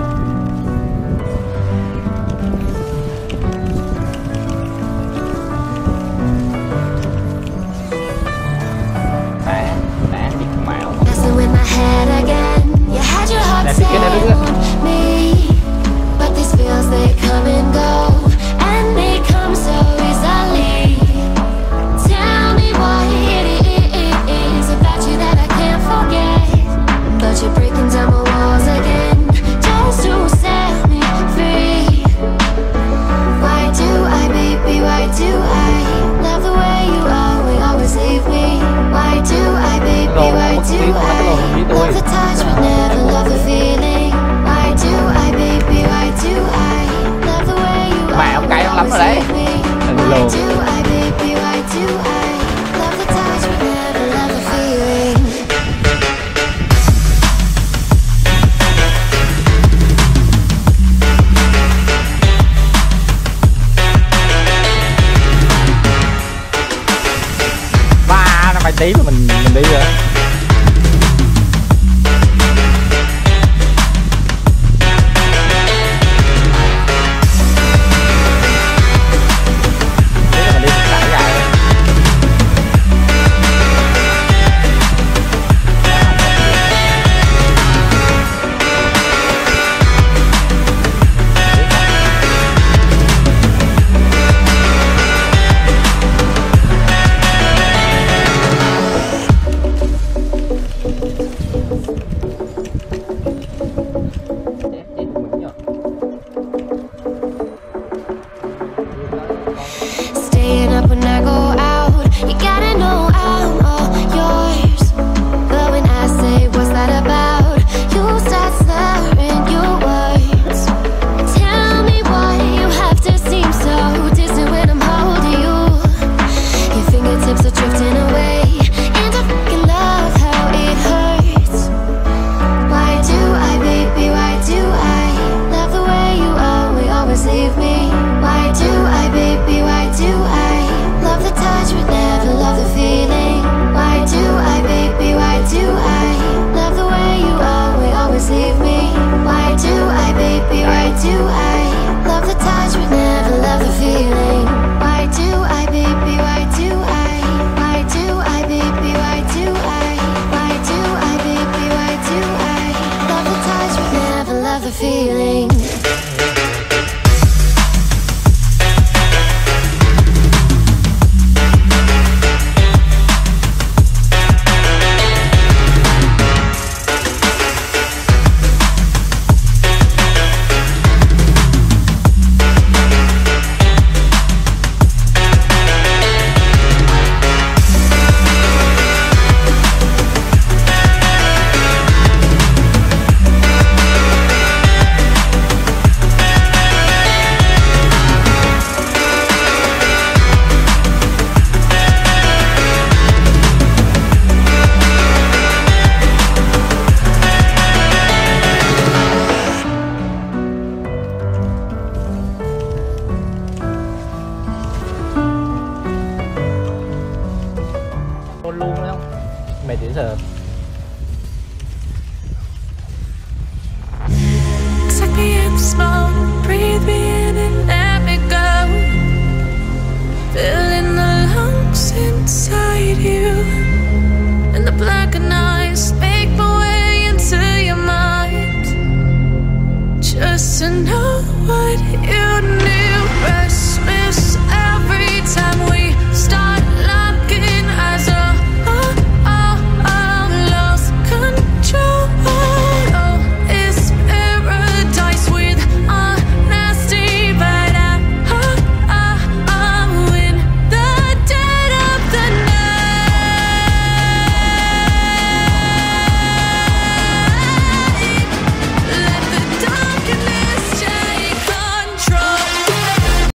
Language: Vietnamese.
Mẹ ông cay lắm rồi đấy. Lồ. Ba nó phải tí mà mình đi rồi. Luôn đấy không? Mệt dễ sợ. Suck me in smoke, breathe me in and let me go. Filling the lungs inside you, and the blackened eyes make my way into your mind. Just to know what you knew, restless every